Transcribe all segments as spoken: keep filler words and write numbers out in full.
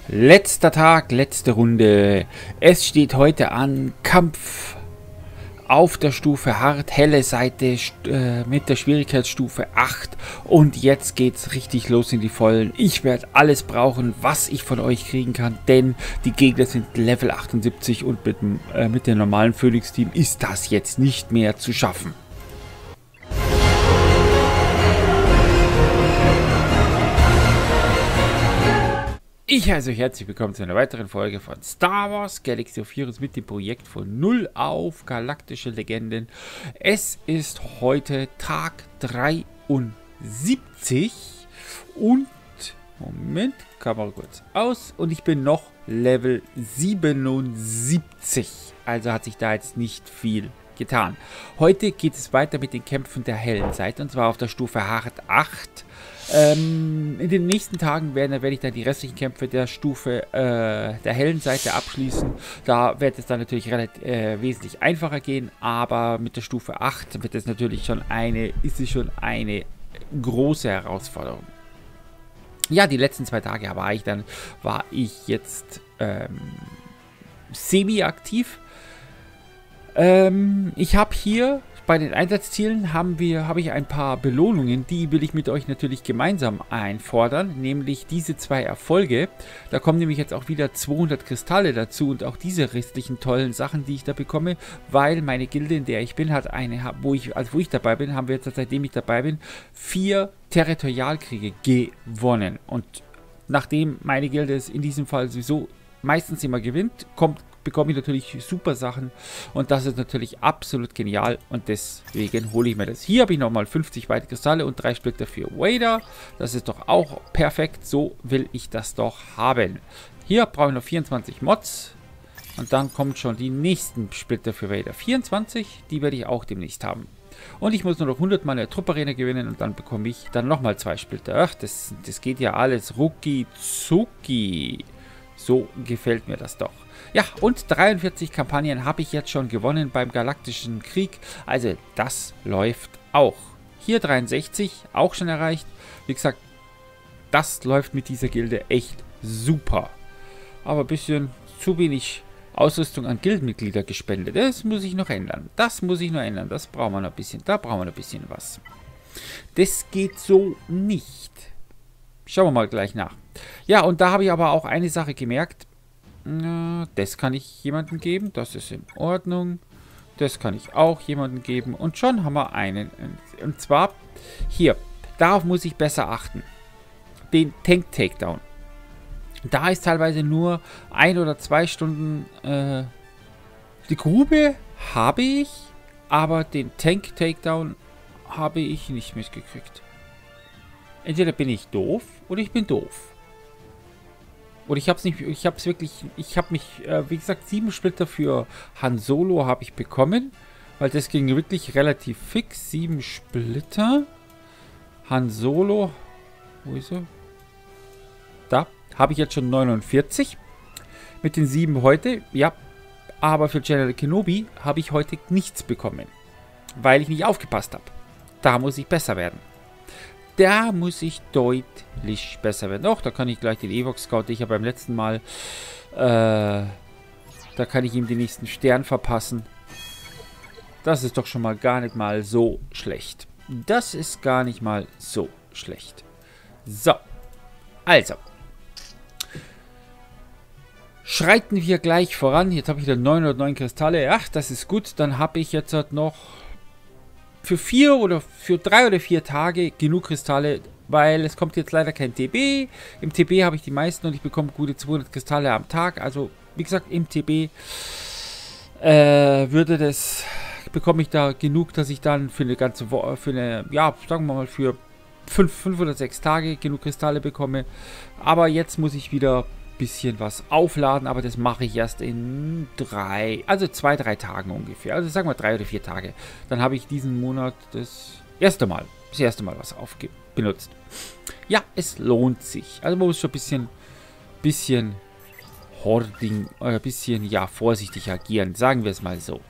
Letzter Tag, letzte Runde. Es steht heute an Kampf auf der Stufe Hart, helle Seite äh, mit der Schwierigkeitsstufe acht. Und jetzt geht's richtig los in die Vollen. Ich werde alles brauchen, was ich von euch kriegen kann, denn die Gegner sind Level achtundsiebzig und mit, äh, mit dem normalen Phoenix-Team ist das jetzt nicht mehr zu schaffen. Ich heiße euch herzlich willkommen zu einer weiteren Folge von Star Wars Galaxy of Heroes mit dem Projekt von null auf galaktische Legenden. Es ist heute Tag dreiundsiebzig und, Moment, Kamera kurz aus, und ich bin noch Level siebenundsiebzig. Also hat sich da jetzt nicht viel getan. Heute geht es weiter mit den Kämpfen der hellen Seite, und zwar auf der Stufe Hart acht. Ähm, in den nächsten Tagen werden, werde ich dann die restlichen Kämpfe der Stufe äh, der hellen Seite abschließen. Da wird es dann natürlich relativ, äh, wesentlich einfacher gehen, aber mit der Stufe acht wird es natürlich schon eine, ist es schon eine große Herausforderung. Ja, die letzten zwei Tage war ich dann, war ich jetzt ähm, semi-aktiv. Ähm, ich habe hier bei den Einsatzzielen haben wir, habe ich ein paar Belohnungen, die will ich mit euch natürlich gemeinsam einfordern, nämlich diese zwei Erfolge. Da kommen nämlich jetzt auch wieder zweihundert Kristalle dazu und auch diese restlichen tollen Sachen, die ich da bekomme, weil meine Gilde, in der ich bin, hat eine, wo ich, also wo ich dabei bin, haben wir jetzt, seitdem ich dabei bin, vier Territorialkriege gewonnen. Und nachdem meine Gilde es in diesem Fall sowieso meistens immer gewinnt, kommt bekomme ich natürlich super Sachen und das ist natürlich absolut genial und deswegen hole ich mir das. Hier habe ich nochmal fünfzig weitere Kristalle und drei Splitter für Vader. Das ist doch auch perfekt, so will ich das doch haben. Hier brauche ich noch vierundzwanzig Mods und dann kommen schon die nächsten Splitter für Vader. vierundzwanzig, die werde ich auch demnächst haben. Und ich muss nur noch hundert Mal eine Trupparena gewinnen und dann bekomme ich dann nochmal zwei Splitter. Ach, das, das geht ja alles rucki zucki. So gefällt mir das doch. Ja, und dreiundvierzig Kampagnen habe ich jetzt schon gewonnen beim Galaktischen Krieg. Also das läuft auch. Hier dreiundsechzig, auch schon erreicht. Wie gesagt, das läuft mit dieser Gilde echt super. Aber ein bisschen zu wenig Ausrüstung an Gildenmitglieder gespendet. Das muss ich noch ändern. Das muss ich noch ändern. Das brauchen wir noch ein bisschen. Da brauchen wir noch ein bisschen was. Das geht so nicht. Schauen wir mal gleich nach. Ja, und da habe ich aber auch eine Sache gemerkt. Das kann ich jemandem geben. Das ist in Ordnung. Das kann ich auch jemandem geben. Und schon haben wir einen. Und zwar hier. Darauf muss ich besser achten. Den Tank Takedown. Da ist teilweise nur ein oder zwei Stunden. Äh, die Grube habe ich. Aber den Tank Takedown habe ich nicht mitgekriegt. Entweder bin ich doof oder ich bin doof. Und ich habe es nicht, ich habe es wirklich, ich habe mich, äh, wie gesagt, sieben Splitter für Han Solo habe ich bekommen, weil das ging wirklich relativ fix. Sieben Splitter. Han Solo, wo ist er? Da habe ich jetzt schon neunundvierzig. Mit den sieben heute, ja. Aber für General Kenobi habe ich heute nichts bekommen, weil ich nicht aufgepasst habe. Da muss ich besser werden. Da muss ich deutlich besser werden. Doch, da kann ich gleich den Evox Scout, den ich ja beim letzten Mal, äh, da kann ich ihm den nächsten Stern verpassen. Das ist doch schon mal gar nicht mal so schlecht. Das ist gar nicht mal so schlecht. So, also. Schreiten wir gleich voran. Jetzt habe ich wieder neunhundertneun Kristalle. Ach, das ist gut. Dann habe ich jetzt halt noch für vier oder für drei oder vier Tage genug Kristalle, weil es kommt jetzt leider kein T B. Im T B habe ich die meisten und ich bekomme gute zweihundert Kristalle am Tag. Also wie gesagt, im T B äh, würde das, bekomme ich da genug, dass ich dann für eine ganze Woche, für eine, ja, sagen wir mal für fünf, fünf oder sechs Tage genug Kristalle bekomme. Aber jetzt muss ich wieder bisschen was aufladen, aber das mache ich erst in drei, also zwei, drei Tagen ungefähr. Also sagen wir drei oder vier Tage. Dann habe ich diesen Monat das erste Mal, das erste Mal was aufge benutzt. Ja, es lohnt sich. Also man muss schon ein bisschen, bisschen Hoarding, oder ein bisschen, ja, vorsichtig agieren. Sagen wir es mal so.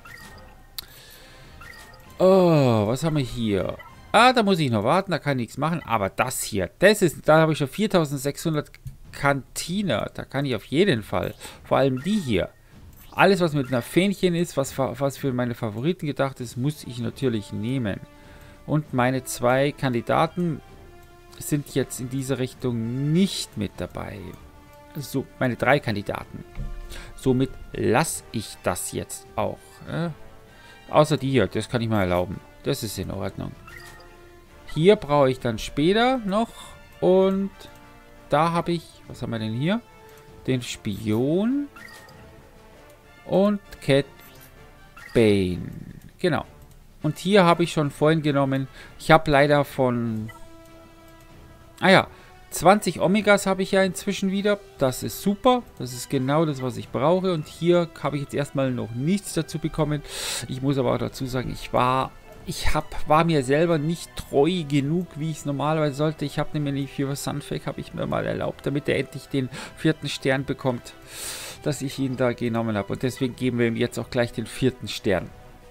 Oh, was haben wir hier? Ah, da muss ich noch warten, da kann ich nichts machen. Aber das hier, das ist, da habe ich schon viertausendsechshundert Kantine. Da kann ich auf jeden Fall. Vor allem die hier. Alles, was mit einer Fähnchen ist, was, was für meine Favoriten gedacht ist, muss ich natürlich nehmen. Und meine zwei Kandidaten sind jetzt in dieser Richtung nicht mit dabei. So, meine drei Kandidaten. Somit lasse ich das jetzt auch. Äh? Außer die hier, das kann ich mal erlauben. Das ist in Ordnung. Hier brauche ich dann später noch. Und da habe ich, was haben wir denn hier? Den Spion. Und Cat Bane. Genau. Und hier habe ich schon vorhin genommen. Ich habe leider von... Ah ja, zwanzig Omegas habe ich ja inzwischen wieder. Das ist super. Das ist genau das, was ich brauche. Und hier habe ich jetzt erstmal noch nichts dazu bekommen. Ich muss aber auch dazu sagen, ich war... Ich hab, war mir selber nicht treu genug, wie ich es normalerweise sollte. Ich habe nämlich für Sunfake habe ich mir mal erlaubt, damit er endlich den vierten Stern bekommt, dass ich ihn da genommen habe. Und deswegen geben wir ihm jetzt auch gleich den vierten Stern.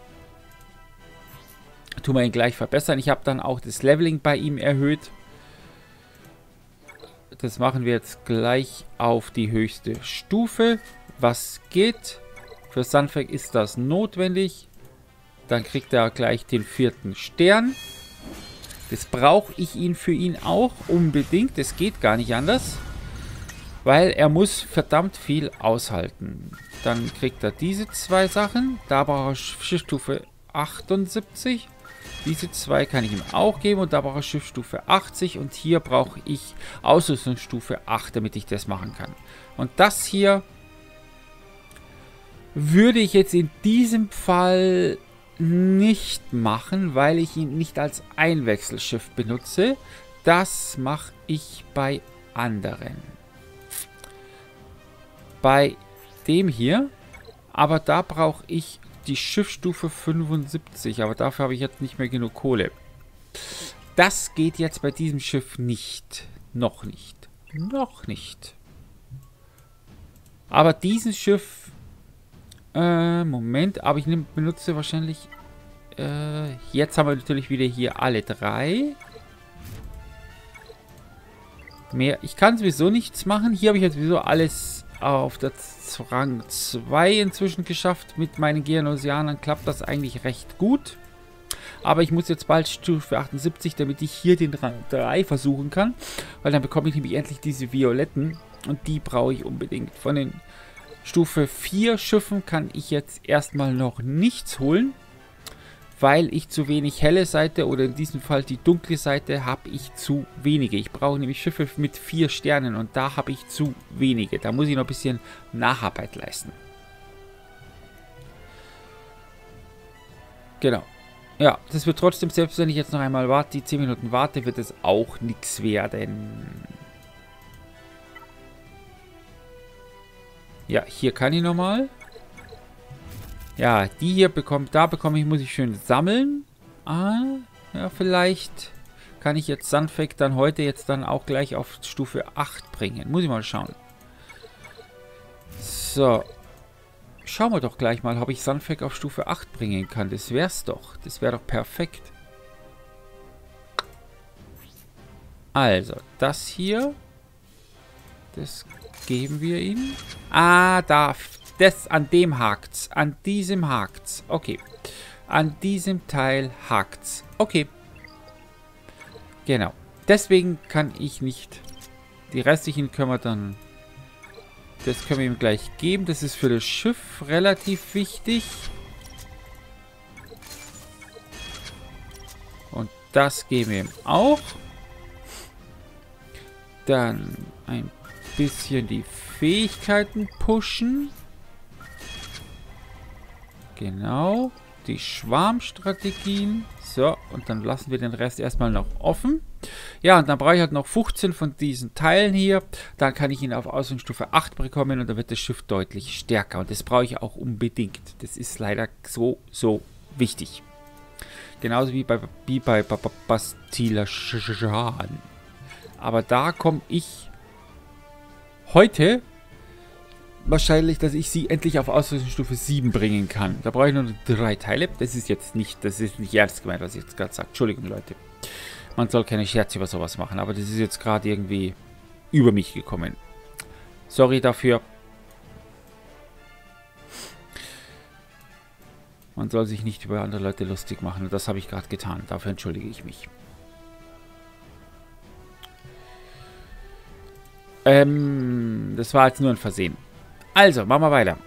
Tun wir ihn gleich verbessern. Ich habe dann auch das Leveling bei ihm erhöht. Das machen wir jetzt gleich auf die höchste Stufe. Was geht? Für Sunfake ist das notwendig. Dann kriegt er gleich den vierten Stern. Das brauche ich ihn für ihn auch unbedingt. Das geht gar nicht anders. Weil er muss verdammt viel aushalten. Dann kriegt er diese zwei Sachen. Da braucht er Schiffsstufe achtundsiebzig. Diese zwei kann ich ihm auch geben. Und da brauche ich Schiffsstufe achtzig. Und hier brauche ich Ausrüstungsstufe acht, damit ich das machen kann. Und das hier würde ich jetzt in diesem Fall nicht machen, weil ich ihn nicht als Einwechselschiff benutze. Das mache ich bei anderen. Bei dem hier, aber da brauche ich die Schiffsstufe fünfundsiebzig, aber dafür habe ich jetzt nicht mehr genug Kohle. Das geht jetzt bei diesem Schiff nicht. Noch nicht. Noch nicht. Aber dieses Schiff... Äh, Moment, aber ich nehm, benutze wahrscheinlich... Äh, jetzt haben wir natürlich wieder hier alle drei. Mehr. Ich kann sowieso nichts machen. Hier habe ich jetzt sowieso alles auf der Rang zwei inzwischen geschafft. Mit meinen Geonosianern klappt das eigentlich recht gut. Aber ich muss jetzt bald Stufe achtundsiebzig, damit ich hier den Rang drei versuchen kann. Weil dann bekomme ich nämlich endlich diese violetten. Und die brauche ich unbedingt. Von den Stufe vier Schiffen kann ich jetzt erstmal noch nichts holen. Weil ich zu wenig helle Seite oder in diesem Fall die dunkle Seite habe ich zu wenige. Ich brauche nämlich Schiffe mit vier Sternen und da habe ich zu wenige. Da muss ich noch ein bisschen Nacharbeit leisten. Genau. Ja, das wird trotzdem, selbst wenn ich jetzt noch einmal warte, die zehn Minuten warte, wird es auch nichts werden. Ja, hier kann ich nochmal. Ja, die hier bekommt, da bekomme ich, muss ich schön sammeln. Ah, ja, vielleicht kann ich jetzt Sunfake dann heute jetzt dann auch gleich auf Stufe acht bringen. Muss ich mal schauen. So. Schauen wir doch gleich mal, ob ich Sunfake auf Stufe acht bringen kann. Das wär's doch. Das wäre doch perfekt. Also, das hier. Das geben wir ihm. Ah, da. Das, an dem hakt's. An diesem hakt's. Okay. An diesem Teil hakt's. Okay. Genau. Deswegen kann ich nicht. Die restlichen können wir dann... Das können wir ihm gleich geben. Das ist für das Schiff relativ wichtig. Und das geben wir ihm auch. Dann ein bisschen die Fähigkeiten pushen. Genau. Die Schwarmstrategien. So, und dann lassen wir den Rest erstmal noch offen. Ja, und dann brauche ich halt noch fünfzehn von diesen Teilen hier. Dann kann ich ihn auf Ausrüstungsstufe acht bekommen und dann wird das Schiff deutlich stärker. Und das brauche ich auch unbedingt. Das ist leider so, so wichtig. Genauso wie bei, wie bei Bastila Shan. Aber da komme ich heute... wahrscheinlich, dass ich sie endlich auf Ausrüstungsstufe sieben bringen kann. Da brauche ich nur drei Teile. Das ist jetzt nicht, das ist nicht ernst gemeint, was ich jetzt gerade sage. Entschuldigung, Leute. Man soll keine Scherze über sowas machen, aber das ist jetzt gerade irgendwie über mich gekommen. Sorry dafür. Man soll sich nicht über andere Leute lustig machen. Und das habe ich gerade getan. Dafür entschuldige ich mich. Ähm, das war jetzt nur ein Versehen. Also, machen wir weiter.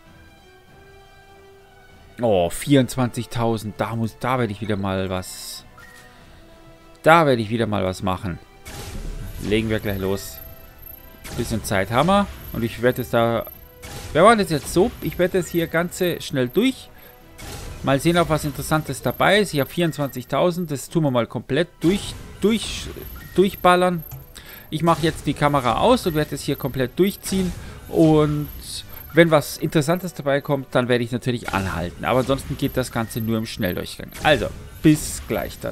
Oh, vierundzwanzigtausend. Da muss, da werde ich wieder mal was... Da werde ich wieder mal was machen. Legen wir gleich los. Ein bisschen Zeit haben wir. Und ich werde es da... Wir machen das jetzt so. Ich werde es hier ganze schnell durch. Mal sehen, ob was Interessantes dabei ist. Ich habe vierundzwanzigtausend. Das tun wir mal komplett durch, durch, durchballern. Ich mache jetzt die Kamera aus und werde es hier komplett durchziehen. Und wenn was Interessantes dabei kommt, dann werde ich natürlich anhalten. Aber ansonsten geht das Ganze nur im Schnelldurchgang. Also, bis gleich dann.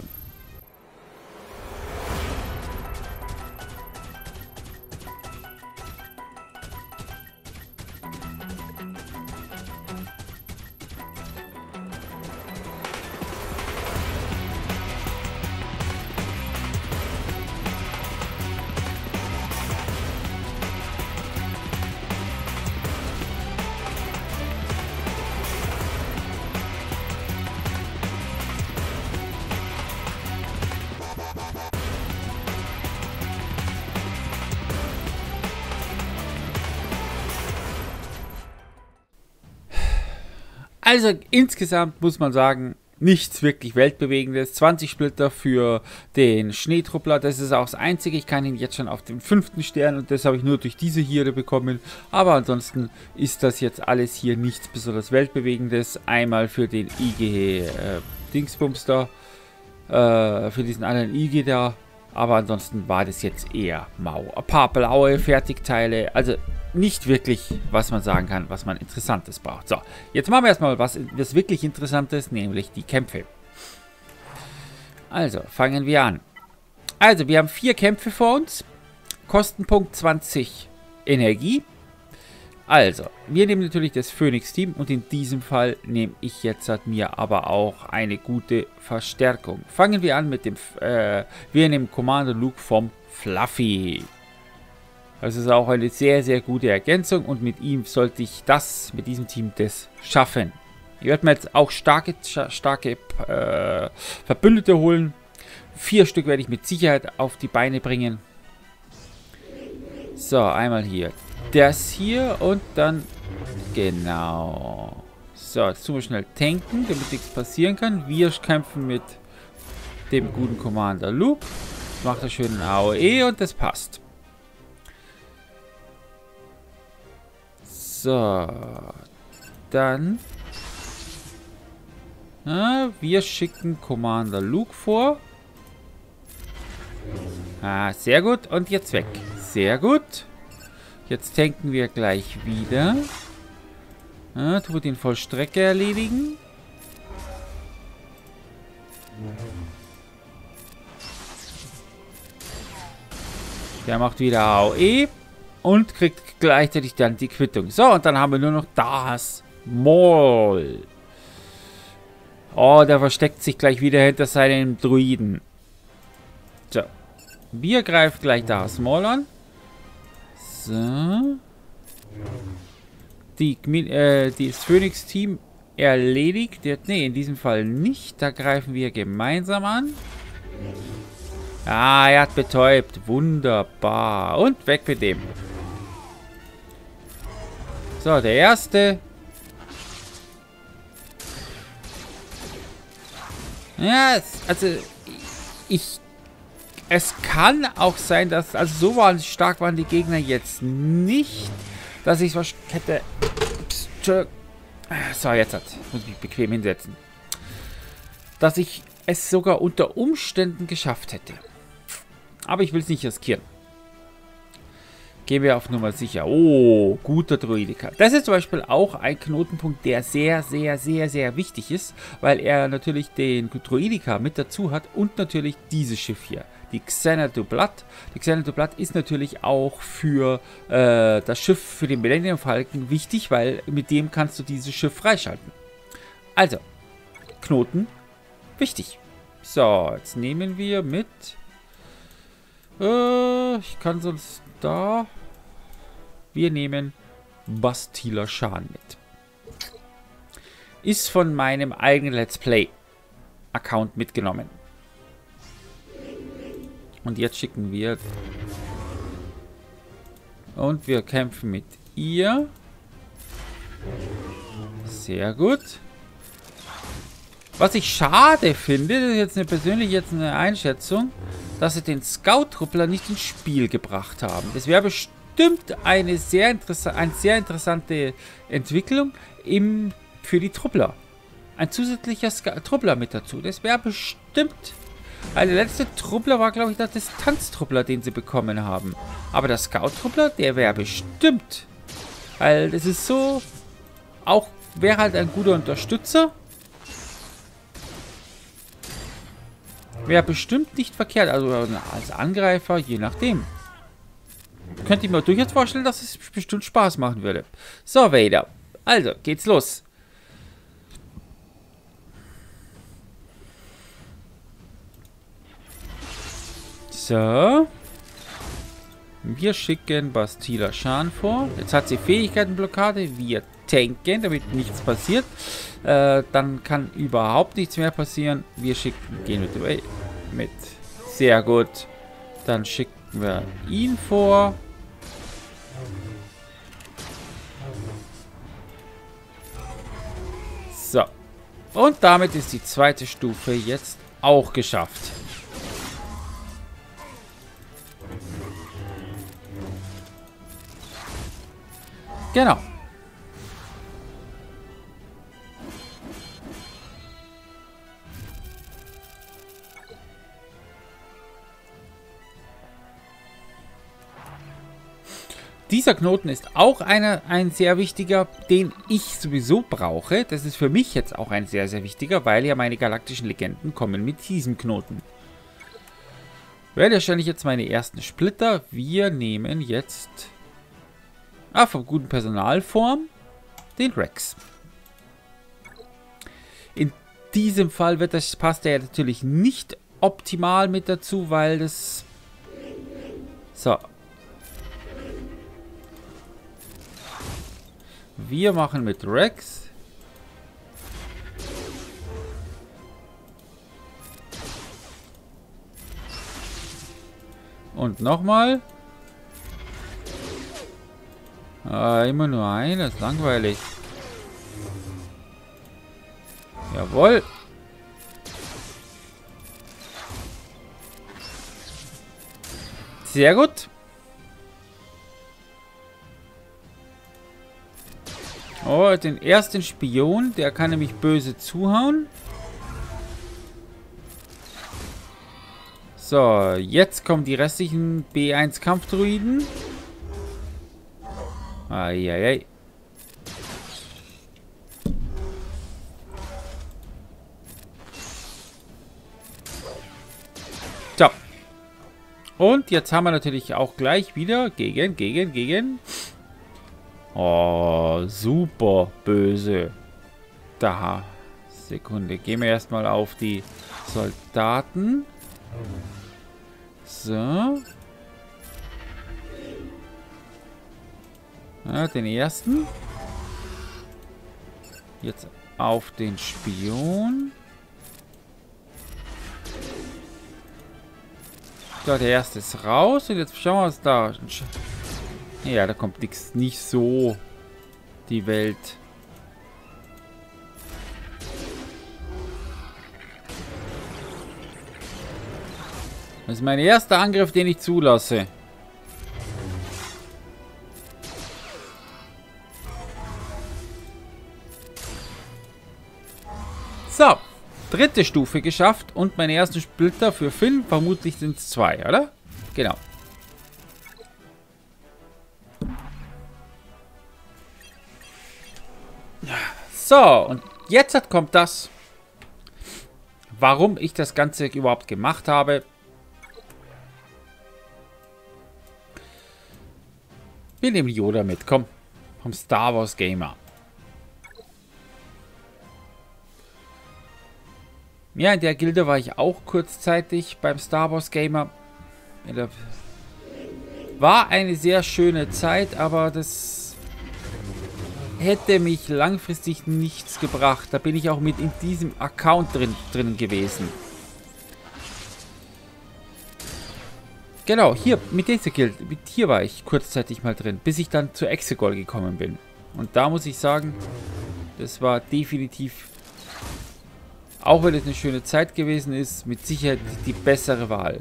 Also insgesamt muss man sagen, nichts wirklich Weltbewegendes. zwanzig Splitter für den Schneetruppler, das ist auch das Einzige. Ich kann ihn jetzt schon auf den fünften Stern und das habe ich nur durch diese hier bekommen. Aber ansonsten ist das jetzt alles hier nichts besonders Weltbewegendes. Einmal für den I G äh, Dingsbums da, äh, für diesen anderen I G da. Aber ansonsten war das jetzt eher mau. Ein paar blaue Fertigteile, also nicht wirklich, was man sagen kann, was man Interessantes braucht. So, jetzt machen wir erstmal was, was wirklich Interessantes, nämlich die Kämpfe. Also, fangen wir an. Also, wir haben vier Kämpfe vor uns. Kostenpunkt zwanzig Energie. Also, wir nehmen natürlich das Phoenix-Team und in diesem Fall nehme ich jetzt halt mir aber auch eine gute Verstärkung. Fangen wir an mit dem, äh, wir nehmen Commander Luke vom Fluffy. Das ist auch eine sehr, sehr gute Ergänzung und mit ihm sollte ich das, mit diesem Team das schaffen. Ich werde mir jetzt auch starke, starke äh, Verbündete holen. Vier Stück werde ich mit Sicherheit auf die Beine bringen. So, einmal hier. Das hier und dann, genau. So, jetzt tun wir schnell tanken, damit nichts passieren kann. Wir kämpfen mit dem guten Commander Luke. Macht er schön einen A O E und das passt. So, dann, na, wir schicken Commander Luke vor. Ah, sehr gut. Und jetzt weg. Sehr gut. Jetzt tanken wir gleich wieder. Ah, tut ihn voll Strecke erledigen. Der macht wieder A O E. Und kriegt gleichzeitig dann die Quittung. So, und dann haben wir nur noch das Maul. Oh, der versteckt sich gleich wieder hinter seinen Druiden. So. Wir greifen gleich das Maul an. So. Die, äh, das Phoenix-Team erledigt. Ne, in diesem Fall nicht. Da greifen wir gemeinsam an. Ah, er hat betäubt. Wunderbar. Und weg mit dem. So, der erste. Ja, es, also ich... Es kann auch sein, dass... Also so waren, stark waren die Gegner jetzt nicht, dass ich was hätte... So, jetzt hat, muss ich mich bequem hinsetzen. Dass ich es sogar unter Umständen geschafft hätte. Aber ich will es nicht riskieren. Gehen wir auf Nummer sicher. Oh, guter Druidiker. Das ist zum Beispiel auch ein Knotenpunkt, der sehr, sehr, sehr, sehr wichtig ist, weil er natürlich den Druidiker mit dazu hat und natürlich dieses Schiff hier, die Xanadu Blood. Die Xanadu Blood ist natürlich auch für äh, das Schiff, für den Millennium Falcon wichtig, weil mit dem kannst du dieses Schiff freischalten. Also, Knoten, wichtig. So, jetzt nehmen wir mit... Äh, ich kann sonst da... Wir nehmen Bastila Shan mit. Ist von meinem eigenen Let's Play Account mitgenommen. Und jetzt schicken wir... Und wir kämpfen mit ihr. Sehr gut. Was ich schade finde, das ist jetzt eine persönliche jetzt eine Einschätzung, dass sie den Scout-Truppler nicht ins Spiel gebracht haben. Das wäre bestimmt eine sehr, interessa eine sehr interessante Entwicklung im, für die Truppler. Ein zusätzlicher Truppler mit dazu. Das wäre bestimmt... Also der letzte Truppler war, glaube ich, der Distanztruppler, den sie bekommen haben. Aber der Scout-Truppler, der wäre bestimmt. Weil das ist so... Auch wäre halt ein guter Unterstützer. Wäre bestimmt nicht verkehrt. Also als Angreifer, je nachdem. Könnte ich mir durchaus vorstellen, dass es bestimmt Spaß machen würde. So, Vader. Also, geht's los. So. Wir schicken Bastila Shan vor. Jetzt hat sie Fähigkeitenblockade. Wir tanken, damit nichts passiert. Äh, dann kann überhaupt nichts mehr passieren. Wir schicken, gehen mit, away, mit. Sehr gut. Dann schicken wir ihn vor. So. Und damit ist die zweite Stufe jetzt auch geschafft. Genau. Dieser Knoten ist auch einer, ein sehr wichtiger, den ich sowieso brauche. Das ist für mich jetzt auch ein sehr, sehr wichtiger, weil ja meine galaktischen Legenden kommen mit diesem Knoten. Werde wahrscheinlich jetzt meine ersten Splitter. Wir nehmen jetzt... Ah, vom guten Personalform den Rex. In diesem Fall wird das, passt er natürlich nicht optimal mit dazu, weil das... So. Wir machen mit Rex. Und nochmal. Ah, immer nur einer, ist langweilig. Jawohl. Sehr gut. Oh, den ersten Spion, der kann nämlich böse zuhauen. So, jetzt kommen die restlichen B eins Kampfdruiden. Eieiei. So. Und jetzt haben wir natürlich auch gleich wieder gegen, gegen, gegen. Oh, super böse. Da. Sekunde. Gehen wir erstmal auf die Soldaten. So. Ja, den ersten. Jetzt auf den Spion. So, der erste ist raus. Und jetzt schauen wir, was da... Ja, da kommt nichts, nicht so die Welt. Das ist mein erster Angriff, den ich zulasse. So, dritte Stufe geschafft und meine ersten Splitter für Finn, vermutlich sind es zwei, oder? Genau. So, und jetzt kommt das, warum ich das Ganze überhaupt gemacht habe. Wir nehmen Yoda mit, komm, vom Star Wars Gamer. Ja, in der Gilde war ich auch kurzzeitig beim Star Wars Gamer. War eine sehr schöne Zeit, aber das hätte mich langfristig nichts gebracht. Da bin ich auch mit in diesem Account drin, drin gewesen. Genau, hier, mit dieser Guild, mit hier war ich kurzzeitig mal drin, bis ich dann zu Exegol gekommen bin. Und da muss ich sagen, das war definitiv, auch wenn es eine schöne Zeit gewesen ist, mit Sicherheit die bessere Wahl.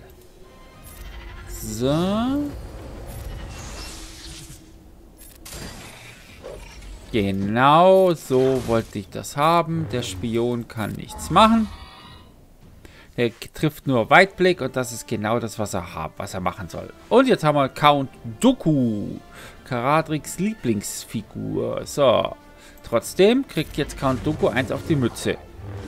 So. Genau, so wollte ich das haben. Der Spion kann nichts machen. Er trifft nur Weitblick und das ist genau das, was er hat, was er machen soll. Und jetzt haben wir Count Dooku. Caradrix Lieblingsfigur. So. Trotzdem kriegt jetzt Count Dooku eins auf die Mütze.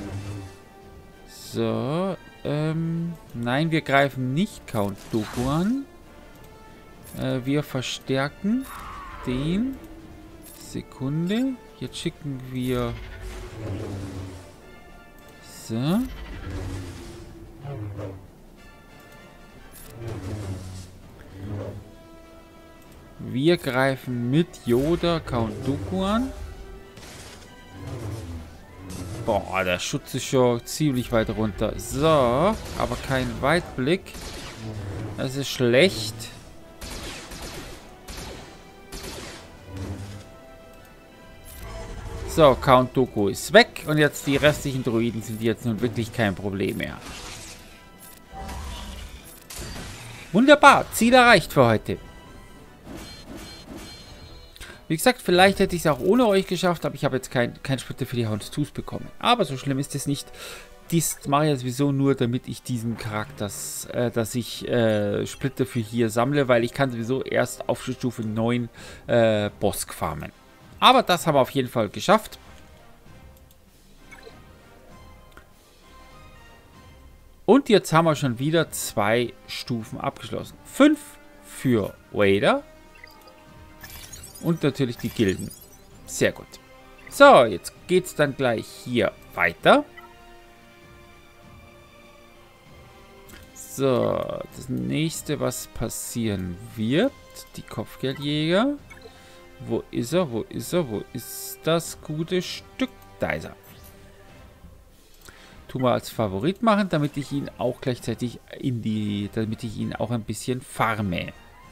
So. Ähm, nein, wir greifen nicht Count Dooku an. Äh, wir verstärken den. Sekunde. Jetzt schicken wir... So. Wir greifen mit Yoda Count Dooku an. Boah, der Schutz ist schon ziemlich weit runter. So, aber kein Weitblick. Das ist schlecht. So, Count Dooku ist weg. Und jetzt die restlichen Droiden sind jetzt nun wirklich kein Problem mehr. Wunderbar, Ziel erreicht für heute. Wie gesagt, vielleicht hätte ich es auch ohne euch geschafft, aber ich habe jetzt kein, kein Splitter für die Hound Tooth bekommen. Aber so schlimm ist es nicht. Dies mache ich ja sowieso nur, damit ich diesen Charakter, äh, dass ich äh, Splitter für hier sammle, weil ich kann sowieso erst auf Stufe neun äh, Bosk farmen. Aber das haben wir auf jeden Fall geschafft. Und jetzt haben wir schon wieder zwei Stufen abgeschlossen. Fünf für Vader. Und natürlich die Gilden. Sehr gut. So, jetzt geht es dann gleich hier weiter. So, das nächste, was passieren wird. Die Kopfgeldjäger. Wo ist er? Wo ist er? Wo ist das gute Stück? Da ist er. Tun wir als Favorit machen, damit ich ihn auch gleichzeitig in die, damit ich ihn auch ein bisschen farme.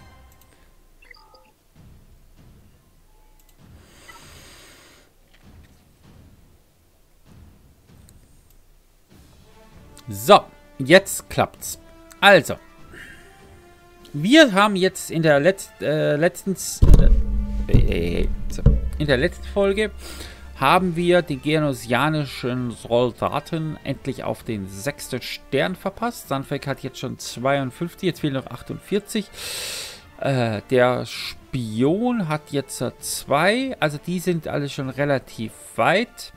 So, jetzt klappt's. Also, wir haben jetzt in der Letz äh, letzten äh, so, in der letzten Folge haben wir den geonosianischen Soldaten endlich auf den sechsten Stern verpasst. Sanfek hat jetzt schon zweiundfünfzig, jetzt fehlen noch achtundvierzig. Äh, der Spion hat jetzt zwei, also die sind alle schon relativ weit.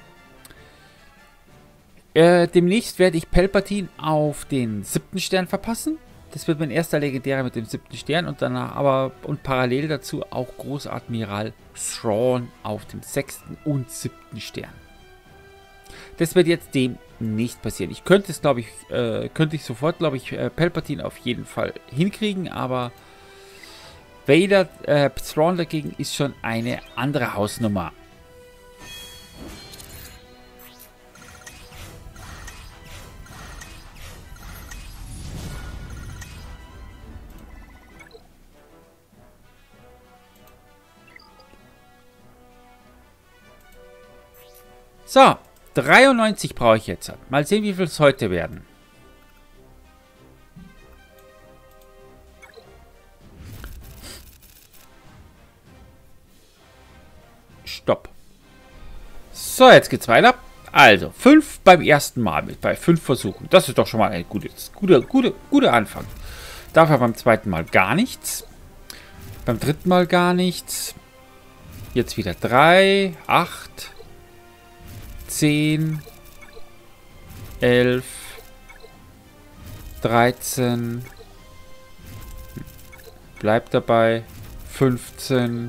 Äh, demnächst werde ich Palpatine auf den siebten Stern verpassen. Das wird mein erster Legendärer mit dem siebten Stern und danach aber und parallel dazu auch Großadmiral Thrawn auf dem sechsten und siebten Stern. Das wird jetzt demnächst passieren. Ich könnte es, glaube ich, äh, könnte ich sofort, glaube ich, äh, Palpatine auf jeden Fall hinkriegen, aber Vader, äh, Thrawn dagegen ist schon eine andere Hausnummer. So, dreiundneunzig brauche ich jetzt. Mal sehen, wie viel es heute werden. Stopp. So, jetzt geht's weiter. Also, fünf beim ersten Mal mit bei fünf Versuchen. Das ist doch schon mal ein gutes, guter, guter, guter Anfang. Dafür beim zweiten Mal gar nichts. Beim dritten Mal gar nichts. Jetzt wieder drei, acht. zehn, elf, dreizehn, bleibt dabei, fünfzehn,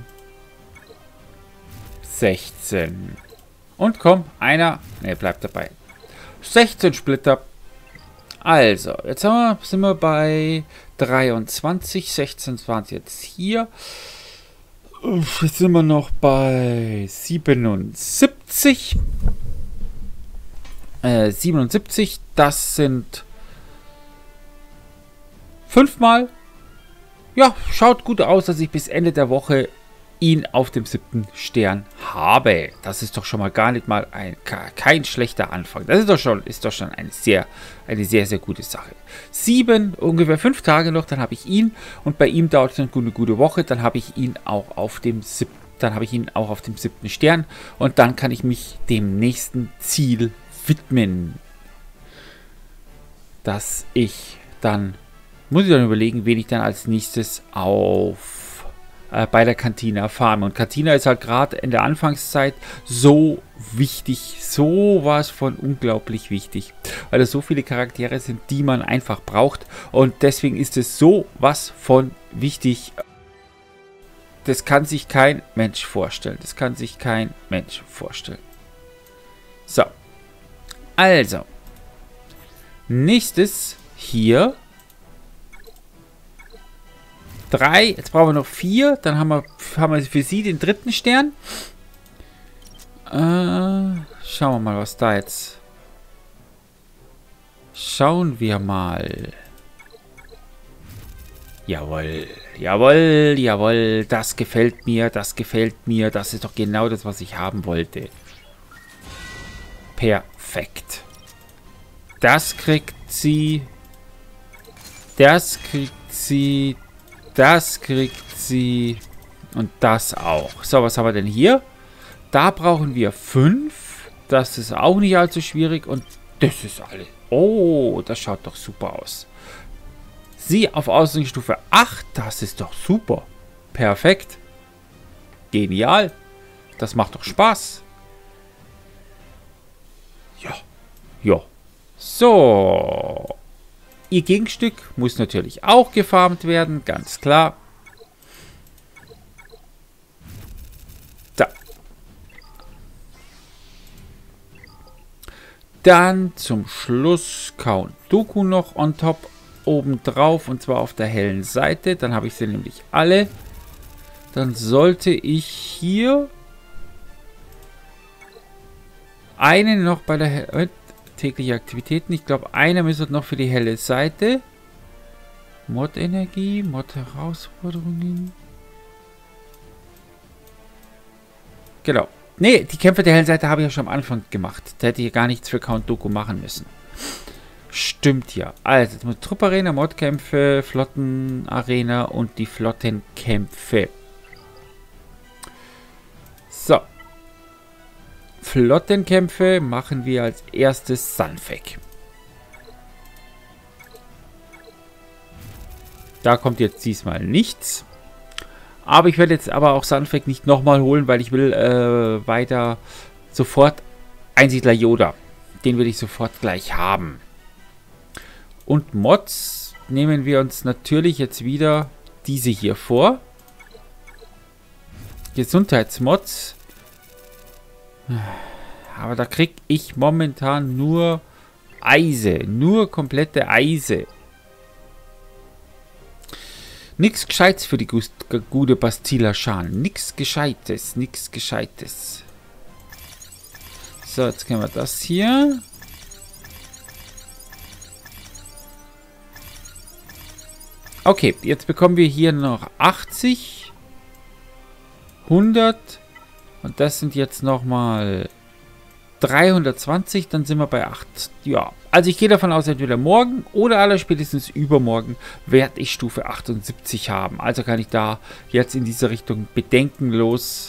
sechzehn. Und komm, einer, ne, bleibt dabei. sechzehn Splitter. Also, jetzt haben wir, sind wir bei dreiundzwanzig, sechzehn waren es jetzt hier. Jetzt sind wir noch bei siebenundsiebzig. Äh, siebenundsiebzig, das sind fünfmal. Ja, schaut gut aus, dass ich bis Ende der Woche ihn auf dem siebten Stern habe. Das ist doch schon mal gar nicht mal ein kein schlechter Anfang. Das ist doch schon, ist doch schon eine sehr, eine sehr, sehr gute Sache. Sieben, ungefähr fünf Tage noch, dann habe ich ihn und bei ihm dauert es eine gute, gute Woche. Dann habe ich ihn auch auf dem siebten, dann habe ich ihn auch auf dem siebten Stern und dann kann ich mich dem nächsten Ziel widmen, dass ich dann muss ich dann überlegen, wen ich dann als nächstes auf äh, bei der Cantina farme. Und Cantina ist halt gerade in der Anfangszeit so wichtig, sowas von unglaublich wichtig, weil es so viele Charaktere sind, die man einfach braucht. Und deswegen ist es sowas von wichtig. Das kann sich kein Mensch vorstellen. Das kann sich kein Mensch vorstellen. So. Also. Nächstes hier. Drei, jetzt brauchen wir noch vier, dann haben wir, haben wir für sie den dritten Stern. Äh, schauen wir mal, was da jetzt. Schauen wir mal. Jawohl, jawohl, jawohl, das gefällt mir, das gefällt mir, das ist doch genau das, was ich haben wollte. Perfekt. Das kriegt sie. Das kriegt sie. Das kriegt sie und das auch. So, was haben wir denn hier? Da brauchen wir fünf. Das ist auch nicht allzu schwierig und das ist alles. Oh, das schaut doch super aus. Sie auf Ausrüstungsstufe acht. Das ist doch super. Perfekt. Genial. Das macht doch Spaß. Ja. Ja. So. Ihr Gegenstück muss natürlich auch gefarmt werden, ganz klar. Da. Dann zum Schluss Count Dooku noch on top oben drauf und zwar auf der hellen Seite. Dann habe ich sie nämlich alle. Dann sollte ich hier einen noch bei der tägliche Aktivitäten. Ich glaube, einer müsste noch für die helle Seite. Mod-Energie, Mod-Herausforderungen. Genau. Ne, die Kämpfe der hellen Seite habe ich ja schon am Anfang gemacht. Da hätte ich gar nichts für Count Dooku machen müssen. Stimmt ja. Also, Trupparena, Modkämpfe, Flottenarena und die Flottenkämpfe. So. Flottenkämpfe machen wir als erstes Sanfek. Da kommt jetzt diesmal nichts. Aber ich werde jetzt aber auch Sanfek nicht nochmal holen, weil ich will äh, weiter sofort Einsiedler Yoda. Den will ich sofort gleich haben. Und Mods nehmen wir uns natürlich jetzt wieder diese hier vor. Gesundheitsmods. Aber da kriege ich momentan nur Eise. Nur komplette Eise. Nix Gescheites für die gute Bastila Shan. Nix Gescheites. Nix Gescheites. So, jetzt können wir das hier. Okay, jetzt bekommen wir hier noch achtzig. hundert. Und das sind jetzt nochmal dreihundertzwanzig, dann sind wir bei acht. Ja, also ich gehe davon aus, entweder morgen oder allerspätestens übermorgen werde ich Stufe achtundsiebzig haben. Also kann ich da jetzt in diese Richtung bedenkenlos.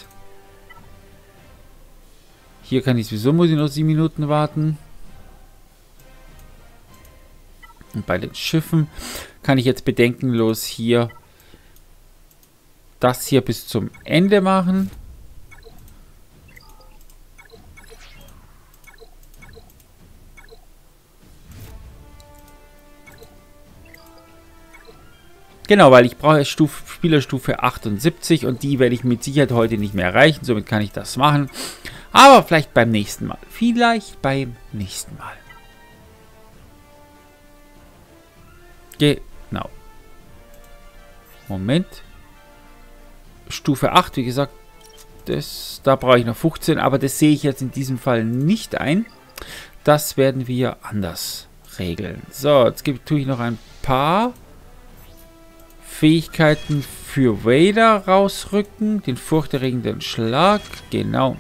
Hier kann ich sowieso, muss ich noch sieben Minuten warten. Und bei den Schiffen kann ich jetzt bedenkenlos hier das hier bis zum Ende machen. Genau, weil ich brauche Stufe, Spielerstufe achtundsiebzig und die werde ich mit Sicherheit heute nicht mehr erreichen. Somit kann ich das machen. Aber vielleicht beim nächsten Mal. Vielleicht beim nächsten Mal. Genau. Moment. Stufe acht, wie gesagt, das, da brauche ich noch fünfzehn, aber das sehe ich jetzt in diesem Fall nicht ein. Das werden wir anders regeln. So, jetzt gebe, tue ich noch ein paar Fähigkeiten für Vader rausrücken. Den furchterregenden Schlag. Genau.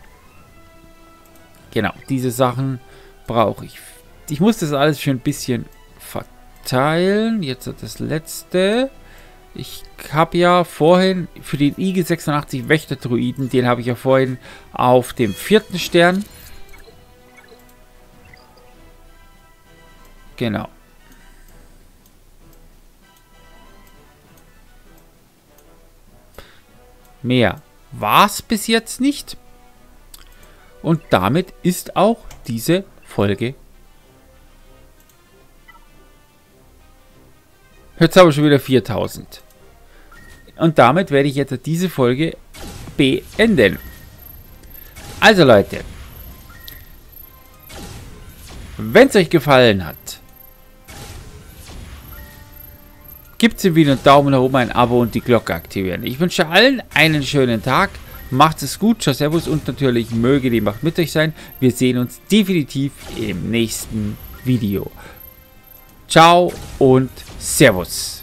Genau, diese Sachen brauche ich. Ich muss das alles schon ein bisschen verteilen. Jetzt das letzte. Ich habe ja vorhin für den I G sechsundachtzig Wächter-Druiden, den habe ich ja vorhin auf dem vierten Stern. Genau. Mehr war es bis jetzt nicht. Und damit ist auch diese Folge. Jetzt haben wir schon wieder viertausend. Und damit werde ich jetzt diese Folge beenden. Also Leute, wenn es euch gefallen hat, gebt dem Video einen Daumen nach oben, ein Abo und die Glocke aktivieren. Ich wünsche allen einen schönen Tag. Macht es gut, ciao, servus und natürlich möge die Macht mit euch sein. Wir sehen uns definitiv im nächsten Video. Ciao und servus.